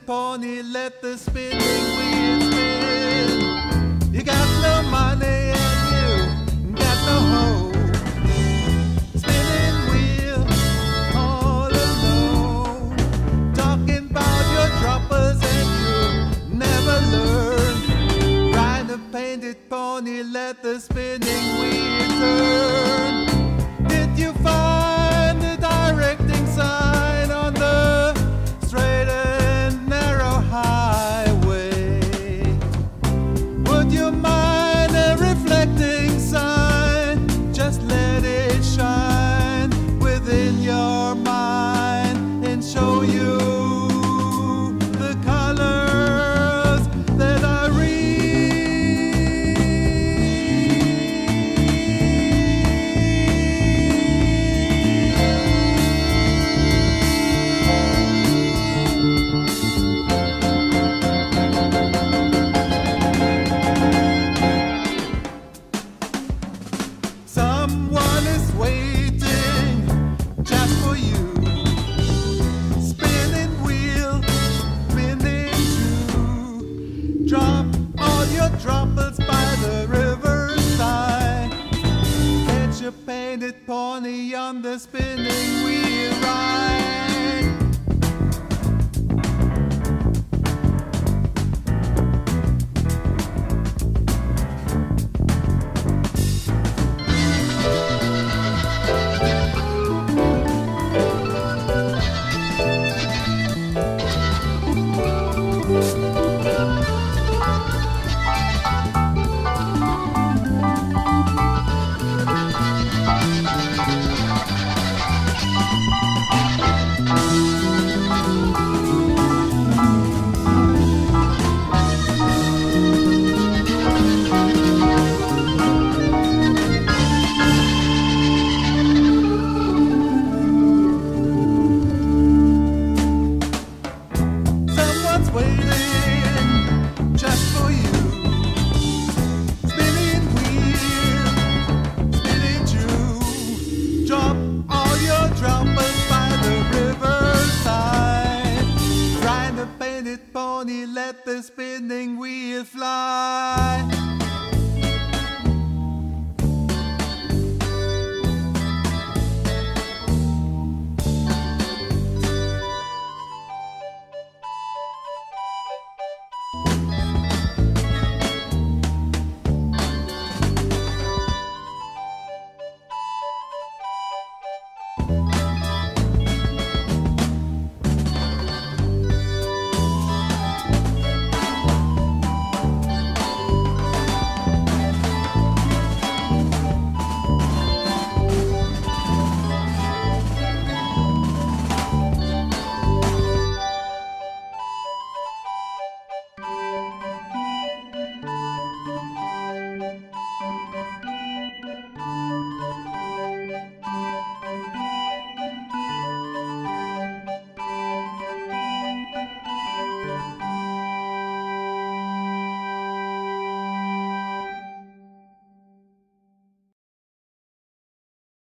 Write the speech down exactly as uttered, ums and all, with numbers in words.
pony, let the spinning wheel spin. You got no money and you got no hope. Spinning wheel all alone, talking about your troubles and you never learn. Ride a painted pony, let the spinning wheel turn. Did you find the directing sign on the straight and narrow highway? Would you mind a reflecting sign? Just let it shine within your mind and show you the colors that I read. Someone is waiting just for you. Spinning wheel, spinning true. Drop all your troubles by the riverside. Catch a painted pony on the spinning wheel ride. Waiting just for you. Spinning wheel, spinning true. Drop all your troubles by the riverside. Ride a painted pony, let the spinning wheel fly.